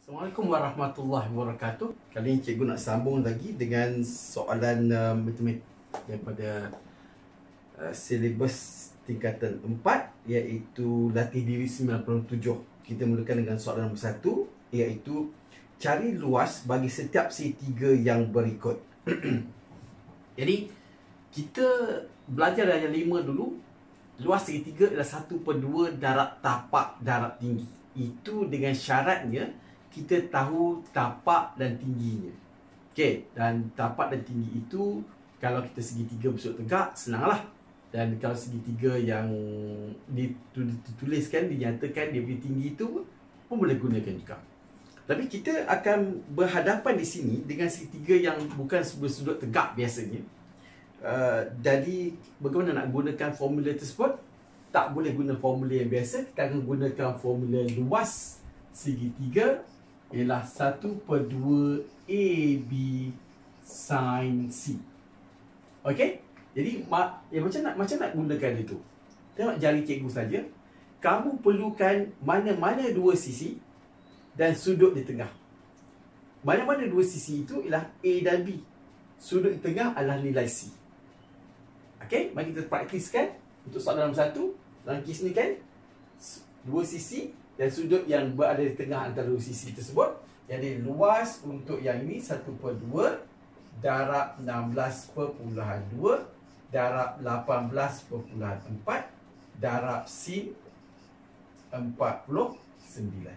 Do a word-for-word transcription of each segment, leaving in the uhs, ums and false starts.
Assalamualaikum warahmatullahi wabarakatuh. Kali ini cikgu nak sambung lagi dengan soalan uh, matematik daripada uh, silibus tingkatan empat, iaitu latih diri sembilan puluh tujuh. Kita mulakan dengan soalan nombor satu, iaitu cari luas bagi setiap segitiga yang berikut. Jadi kita belajar darjah lima dulu. Luas segitiga adalah satu per dua darab tapak darab tinggi. Itu dengan syaratnya kita tahu tapak dan tingginya. Okey, dan tapak dan tinggi itu kalau kita segitiga bersudut tegak, senanglah. Dan kalau segitiga yang dituliskan, dinyatakan dia punya tinggi itu pun boleh gunakan juga. Tapi kita akan berhadapan di sini dengan segitiga yang bukan bersudut tegak biasanya. Uh, jadi bagaimana nak gunakan formula tersebut? Tak boleh guna formula yang biasa. Kita akan gunakan formula luas segitiga ialah satu per dua A B sin C. Okey? Jadi ya, macam nak macam nak gunakan itu. Tengok jari cikgu saja. Kamu perlukan mana-mana dua sisi dan sudut di tengah. Mana-mana dua sisi itu ialah A dan B. Sudut di tengah adalah nilai C. Okey, mari kita praktiskan untuk soalan nombor satu. Dalam kes ni kan, dua sisi dan sudut yang berada di tengah antara dua sisi tersebut. Jadi luas untuk yang ini satu per dua darab enam belas perpuluhan dua darab lapan belas perpuluhan empat darab sin empat puluh sembilan.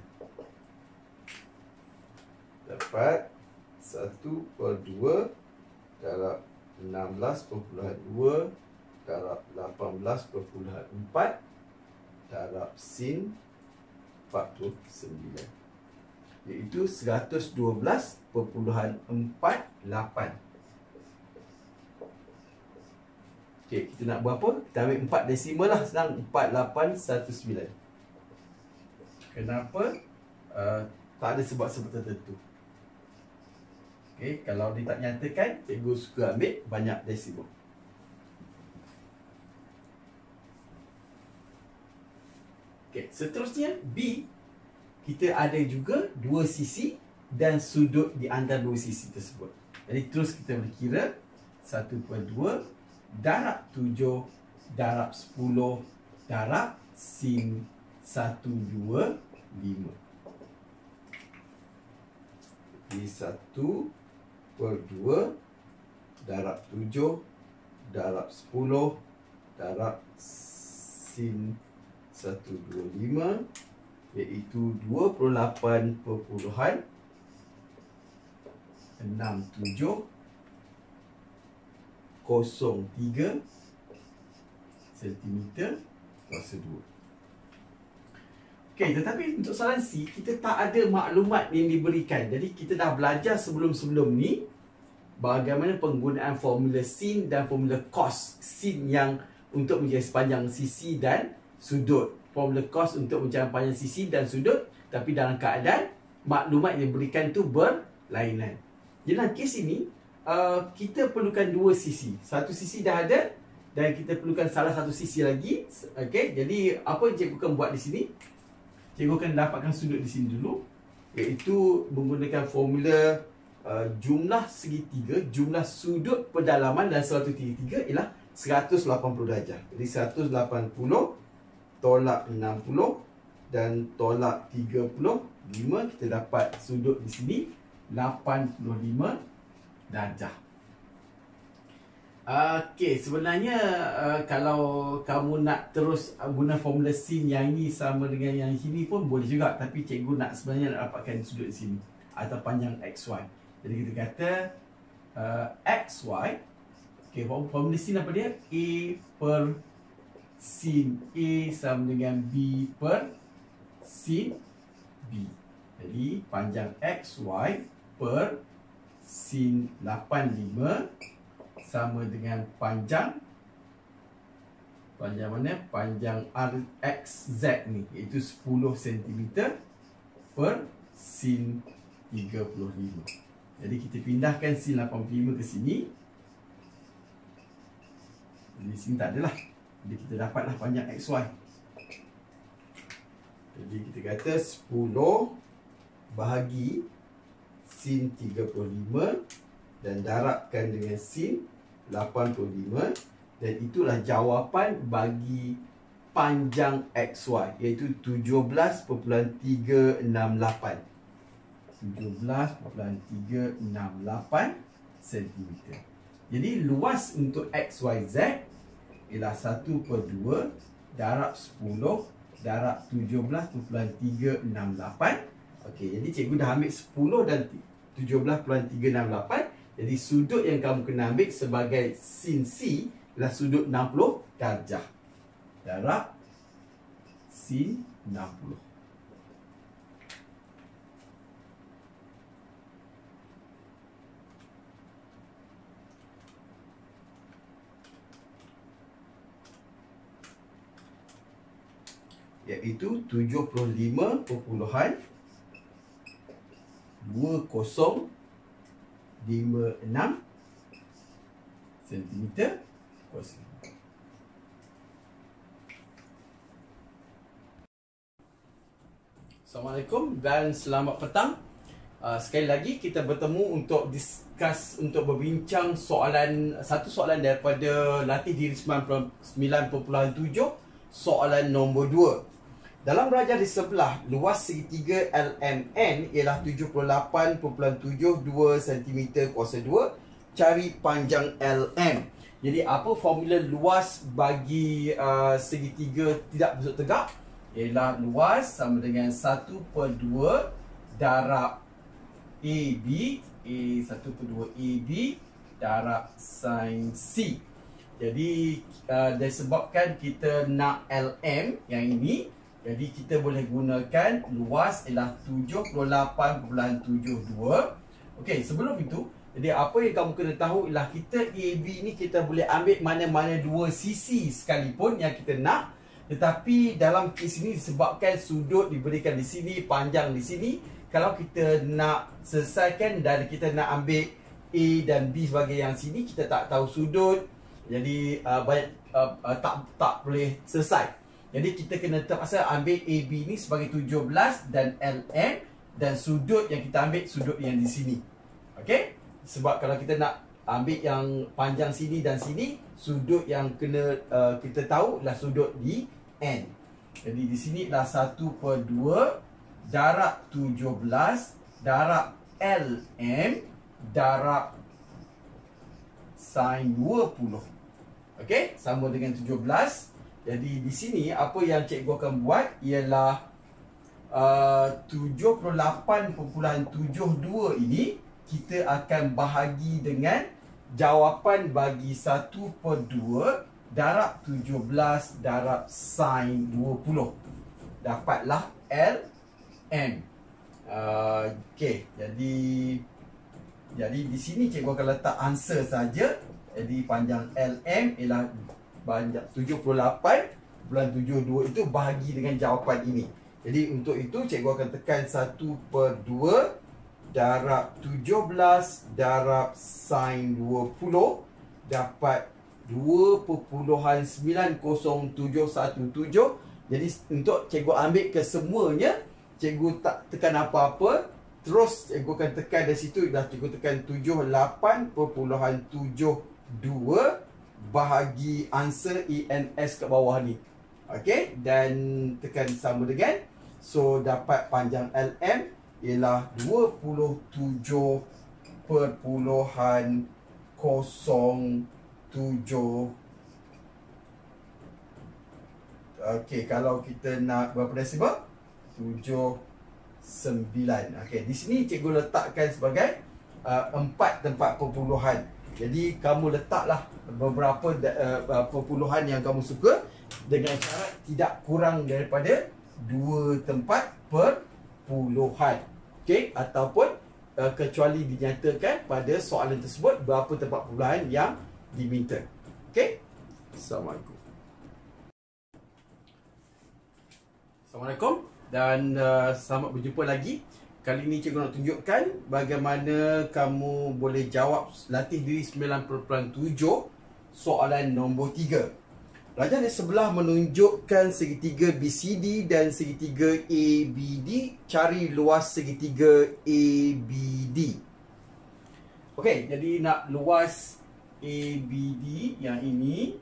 Dapat satu per dua darab enam belas perpuluhan dua darab lapan belas perpuluhan empat darab sin empat puluh sembilan, iaitu seratus dua belas perpuluhan empat lapan. Okey, kita nak berapa? Kita ambil empat desimal lah, senang. Empat lapan satu sembilan. Kenapa? Uh, tak ada sebab-sebab tertentu. Okey, kalau dia tak nyatakan, cikgu suka ambil banyak desimal. Okay, seterusnya B, kita ada juga dua sisi dan sudut di antara dua sisi tersebut. Jadi terus kita boleh kira satu per dua darab tujuh darab sepuluh darab sin satu dua lima. Jadi satu per dua darab tujuh darab sepuluh darab sin satu dua lima, iaitu dua puluh lapan perpuluhan enam tujuh kosong tiga sentimeter kuasa dua. Okey, tetapi untuk soalan C, kita tak ada maklumat yang diberikan. Jadi kita dah belajar sebelum-sebelum ni bagaimana penggunaan formula sin dan formula cos. Sin yang untuk menjadi sepanjang sisi dan sudut, formula cos untuk mencari panjang sisi dan sudut, tapi dalam keadaan maklumat yang diberikan tu berlainan. Jadi dalam kes ini uh, kita perlukan dua sisi. Satu sisi dah ada dan kita perlukan salah satu sisi lagi. Okey, jadi apa yang cikgu akan buat di sini? Cikgu akan dapatkan sudut di sini dulu, iaitu menggunakan formula uh, jumlah segitiga, jumlah sudut pedalaman dalam satu segitiga ialah seratus lapan puluh darjah. Jadi seratus lapan puluh tolak enam puluh dan tolak tiga puluh lima, kita dapat sudut di sini lapan puluh lima darjah. Okey, sebenarnya uh, kalau kamu nak terus uh, guna formula sin yang ini sama dengan yang sini pun boleh juga, tapi cikgu nak sebenarnya nak dapatkan sudut di sini atau panjang X Y. Jadi kita kata uh, X Y. Okey, formula sin apa dia? A per sin A sama dengan B per sin B. Jadi panjang X Y per sin lapan puluh lima sama dengan panjang panjang mana? Panjang R X Z ni, iaitu sepuluh sentimeter per sin tiga puluh lima. Jadi kita pindahkan sin lapan puluh lima ke sini. Di sini tak adalah. Jadi kita dapatlah panjang X Y. Jadi kita kata sepuluh bahagi sin tiga puluh lima dan darabkan dengan sin lapan puluh lima, dan itulah jawapan bagi panjang X Y, iaitu tujuh belas perpuluhan tiga enam lapan. tujuh belas perpuluhan tiga enam lapan sentimeter. Jadi luas untuk X Y Z ialah satu per dua darab sepuluh darab tujuh belas perpuluhan tiga enam lapan. Okey, jadi cikgu dah ambil sepuluh dan tujuh belas perpuluhan tiga enam lapan. Jadi sudut yang kamu kena ambil sebagai sin C ialah sudut enam puluh darjah. Darab sin enam puluh. Iaitu tujuh puluh lima perpuluhan dua kosong lima enam sentimeter kuasa. Assalamualaikum dan selamat petang. Uh, sekali lagi kita bertemu untuk discuss, untuk berbincang soalan, satu soalan daripada latih diri sembilan perpuluhan tujuh, soalan nombor dua. Dalam rajah di sebelah, luas segitiga L M N ialah tujuh puluh lapan perpuluhan tujuh dua sentimeter kuasa dua. Cari panjang L M. Jadi apa formula luas bagi uh, segitiga tidak bersudut tegak? Ialah luas sama dengan satu per dua darab A B, A satu per dua A B darab sin C. Jadi uh, disebabkan kita nak L M yang ini, jadi kita boleh gunakan luas ialah tujuh puluh lapan perpuluhan tujuh dua. Okey, sebelum itu, jadi apa yang kamu kena tahu ialah kita A B ni kita boleh ambil mana-mana dua sisi sekalipun yang kita nak. Tetapi dalam kes ini disebabkan sudut diberikan di sini, panjang di sini, kalau kita nak selesaikan dan kita nak ambil A dan B sebagai yang sini, kita tak tahu sudut. Jadi uh, banyak uh, uh, tak tak boleh selesai. Jadi kita kena terpaksa ambil A B ni sebagai tujuh belas dan L M, dan sudut yang kita ambil sudut yang di sini. Okey? Sebab kalau kita nak ambil yang panjang sini dan sini, sudut yang kena uh, kita tahu adalah sudut di N. Jadi di sini adalah satu per dua darab tujuh belas darab L M darab sin dua puluh. Okey, sama dengan tujuh belas. Jadi di sini apa yang cikgu akan buat ialah uh, tujuh puluh lapan perpuluhan tujuh dua ini kita akan bahagi dengan jawapan bagi satu per dua darab tujuh belas darab sin dua puluh. Dapatlah L M. Uh, Okey, jadi jadi di sini cikgu akan letak answer saja. Jadi panjang L M ialah banyak tujuh puluh lapan perpuluhan tujuh dua, itu bahagi dengan jawapan ini. Jadi untuk itu cikgu akan tekan satu per dua darab tujuh belas darab sin dua puluh dapat dua perpuluhan sembilan kosong tujuh satu tujuh. Jadi untuk cikgu ambil kesemuanya, cikgu tak tekan apa-apa. Terus cikgu akan tekan dari situ, dah cikgu tekan tujuh puluh lapan perpuluhan tujuh dua bahagi answer E N S kat bawah ni. Okey, dan tekan sama dengan, so dapat panjang L M ialah dua puluh tujuh perpuluhan kosong tujuh. Okey, kalau kita nak berapa desibel? tujuh sembilan. Okey, di sini cikgu letakkan sebagai uh, empat tempat perpuluhan. Jadi kamu letaklah beberapa uh, perpuluhan yang kamu suka dengan syarat tidak kurang daripada dua tempat perpuluhan. Okey, ataupun uh, kecuali dinyatakan pada soalan tersebut berapa tempat perpuluhan yang diminta. Okey. Assalamualaikum. Assalamualaikum dan uh, selamat berjumpa lagi. Kali ini cikgu nak tunjukkan bagaimana kamu boleh jawab latih diri sembilan perpuluhan tujuh soalan nombor tiga. Rajah di sebelah menunjukkan segitiga B C D dan segitiga A B D. Cari luas segitiga A B D. Okey, jadi nak luas A B D yang ini,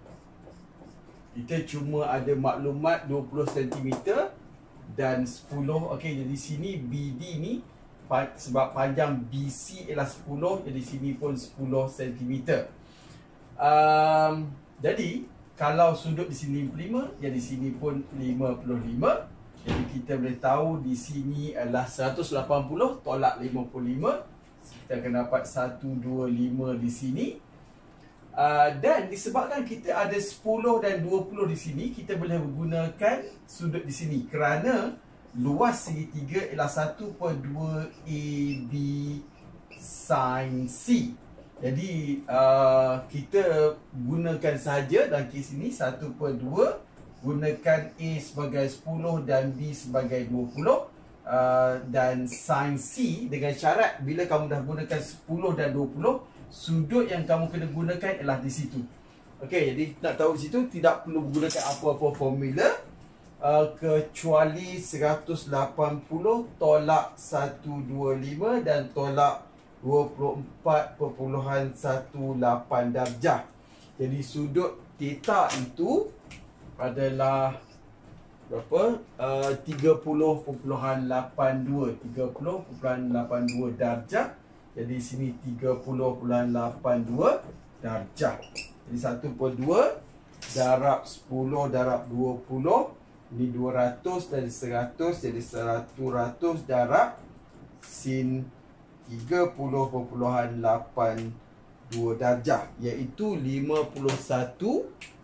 kita cuma ada maklumat dua puluh sentimeter dan sepuluh. Okey, jadi sini B D ni sebab panjang B C ialah sepuluh, jadi sini pun sepuluh sentimeter. Um, jadi kalau sudut di sini lima puluh lima, jadi di sini pun lima puluh lima. Jadi kita boleh tahu di sini adalah seratus lapan puluh tolak lima puluh lima. Kita akan dapat seratus dua puluh lima di sini. Uh, dan disebabkan kita ada sepuluh dan dua puluh di sini, kita boleh menggunakan sudut di sini kerana luas segitiga ialah satu per dua A B sin C. Jadi uh, kita gunakan sahaja dalam kes ini satu per dua, gunakan A sebagai sepuluh dan B sebagai dua puluh, uh, dan sin C dengan syarat bila kamu dah gunakan sepuluh dan dua puluh, sudut yang kamu kena gunakan ialah di situ. Okey, jadi nak tahu di situ tidak perlu menggunakan apa-apa formula, uh, kecuali seratus lapan puluh tolak seratus dua puluh lima dan tolak dua puluh empat perpuluhan lapan belas darjah. Jadi sudut theta itu adalah berapa? Uh, tiga puluh perpuluhan lapan dua tiga puluh perpuluhan lapan dua darjah. Jadi sini tiga puluh perpuluhan lapan dua darjah. Jadi satu per dua darab sepuluh darab dua puluh, ini dua ratus dari seratus, jadi seratus darab sin tiga puluh perpuluhan lapan dua darjah, iaitu lima puluh satu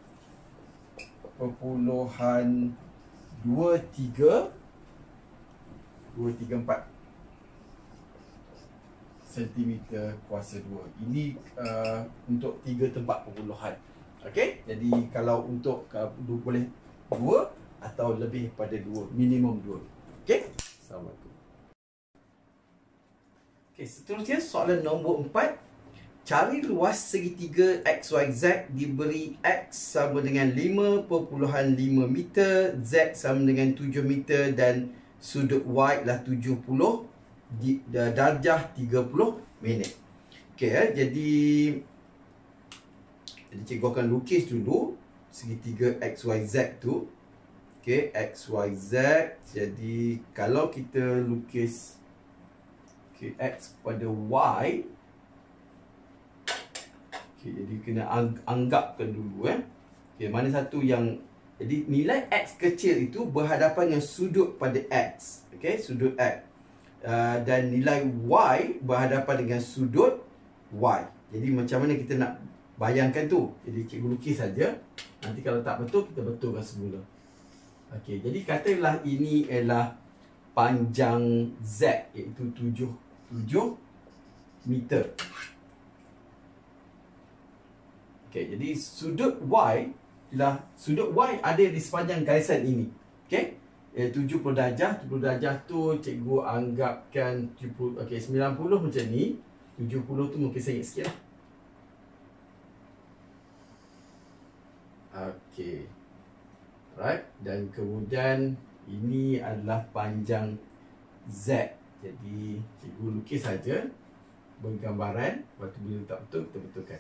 perpuluhan dua tiga dua tiga empat sentimeter kuasa dua. Ini uh, untuk tiga tempat perpuluhan. Okey, jadi kalau untuk uh, boleh dua atau lebih pada dua, minimum dua. Okey, Assalamualaikum. Okay, seterusnya soalan nombor empat. Cari luas segitiga X Y Z diberi X sama dengan lima perpuluhan lima meter, Z sama dengan tujuh meter dan sudut Y adalah tujuh puluh, di, darjah tiga puluh minit. Okay, eh, jadi jadi cikgu akan lukis dulu segitiga X Y Z tu. Okay, X Y Z. Jadi kalau kita lukis okay, X pada Y, okay, jadi kena anggapkan dulu eh. Okay, mana satu yang, jadi nilai X kecil itu berhadapan dengan sudut pada X. Okay, sudut X. Uh, dan nilai Y berhadapan dengan sudut Y. Jadi macam mana kita nak bayangkan tu? Jadi cikgu lukis saja. Nanti kalau tak betul, kita betulkan semula. Okay, jadi katakanlah ini adalah panjang Z, iaitu tujuh meter. Okey, jadi sudut Y ialah sudut Y ada di sepanjang garisan ini. Okey, eh, tujuh puluh darjah. tujuh puluh darjah tu cikgu anggapkan tujuh puluh, okey, sembilan puluh macam ni. tujuh puluh tu mungkin sengit sikit lah. Okey, right. Dan kemudian ini adalah panjang Z. Jadi cikgu lukis saja bergambaran. Lepas tu bila tak betul, kita betulkan.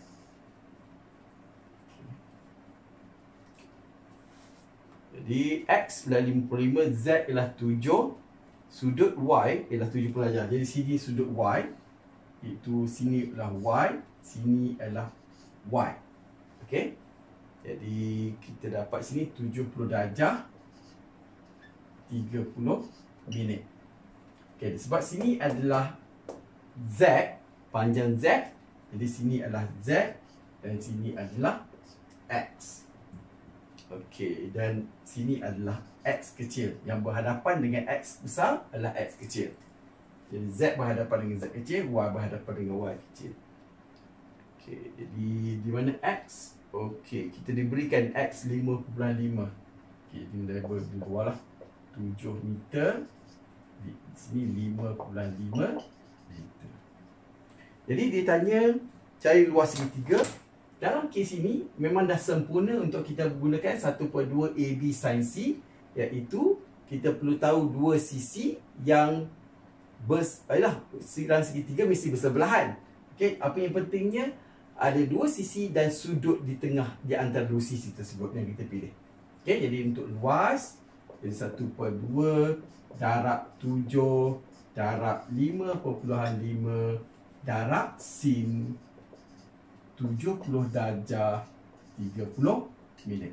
Jadi X adalah lima puluh lima, Z ialah tujuh, sudut Y ialah tujuh puluh darjah. Jadi sini sudut Y, iaitu sini adalah Y, sini adalah Y. Okey, jadi kita dapat sini tujuh puluh darjah tiga puluh minit. Okay, sebab sini adalah Z, panjang Z, jadi sini adalah Z dan sini adalah X. Okey, dan sini adalah X kecil. Yang berhadapan dengan X besar adalah X kecil. Jadi Z berhadapan dengan Z kecil, Y berhadapan dengan Y kecil. Okey, jadi di mana X? Okey, kita diberikan X lima perpuluhan lima. Okey, ini dah di bawah lah. tujuh meter. Di sini lima perpuluhan lima meter. Jadi dia tanya cari luas segitiga dalam kes ini memang dah sempurna untuk kita gunakan satu perpuluhan dua A B sin C, iaitu kita perlu tahu dua sisi yang bers, ayalah, dalam segitiga mesti bersebelahan. Okey, apa yang pentingnya ada dua sisi dan sudut di tengah di antara dua sisi tersebut yang kita pilih. Okey, jadi untuk luas jadi satu perpuluhan dua darab tujuh darab lima perpuluhan lima darab sin tujuh puluh darjah tiga puluh minit.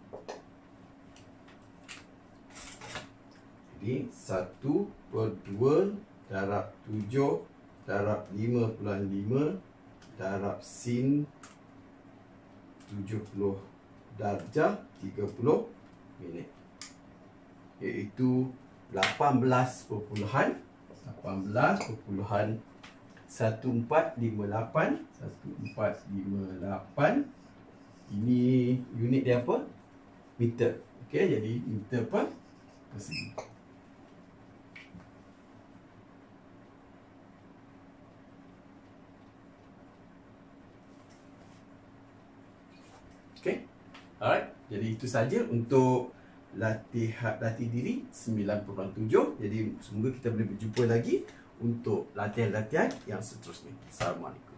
Jadi satu perpuluhan dua darab tujuh darab lima perpuluhan lima darab sin tujuh puluh darjah tiga puluh minit, iaitu lapan belas perpuluhan lapan belas perpuluhan satu empat lima lapan satu empat lima lapan. Ini unit dia apa? Meter. Okey, jadi meter per persegi. Okey. Alright. Jadi itu saja untuk latihan latih diri sembilan perpuluhan tujuh. Jadi semoga kita boleh berjumpa lagi untuk latihan-latihan yang seterusnya. Assalamualaikum.